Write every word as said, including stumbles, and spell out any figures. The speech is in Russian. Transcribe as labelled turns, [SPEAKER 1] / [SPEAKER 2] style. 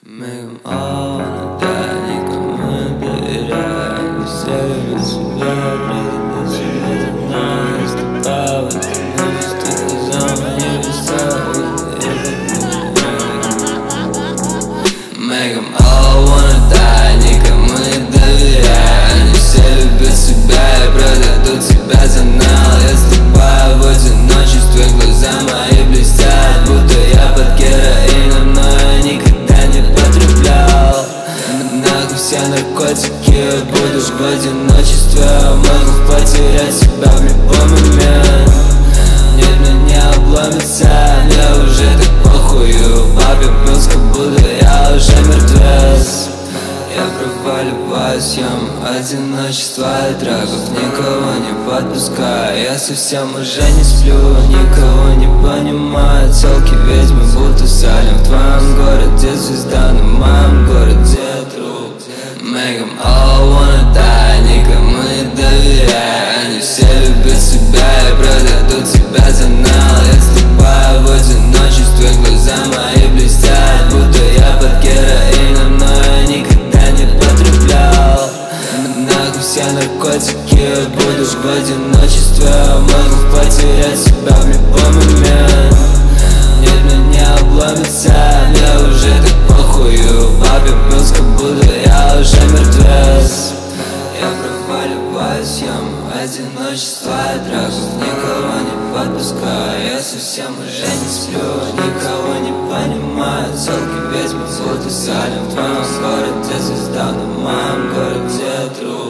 [SPEAKER 1] Мы all да, никому не доверяю. Все любят себя, вроде себя знаю. Ступала, ты будешь, ты сказал, мне весело. Make 'em all wanna die, никому не доверяю. Они все любят себя и продадут себя за нал. Я ступаю в одиночестве, глаза мои блестят, будто я под героином, но я никогда не потреблял. Нахуй все наркотики, я буду в одиночестве. Могу потерять себя в любой момент. Нет, мне не обломится, мне уже так похую. Папе пылс, как будто я уже мертвец. Я проваливаюсь, ем одиночество и драгов. Никого не подпускаю, я совсем уже не сплю. Никого не понимаю, целки ведьмы будто салим. В твоем городе звезда, но в моем городе труп. Make 'em all wanna die, никому не доверяю. Они все любят себя и продадут себя за нал. Я ступаю в одиночестве, глаза мои блестят, будто я под героином, но я никогда не потреблял. Нахуй все наркотики, я буду в одиночестве. Могу потерять себя в любой момент. Нет, мне не обломится, мне уже так похую. Папе пылс, как будто я уже мертвец. Я проваливаюсь, ем одиночество и драгов. Никого не подпускаю, я совсем уже не сплю. Никого не понимаю, целки ведьмы будто салим. В твоем городе звезда, но в моем городе труп.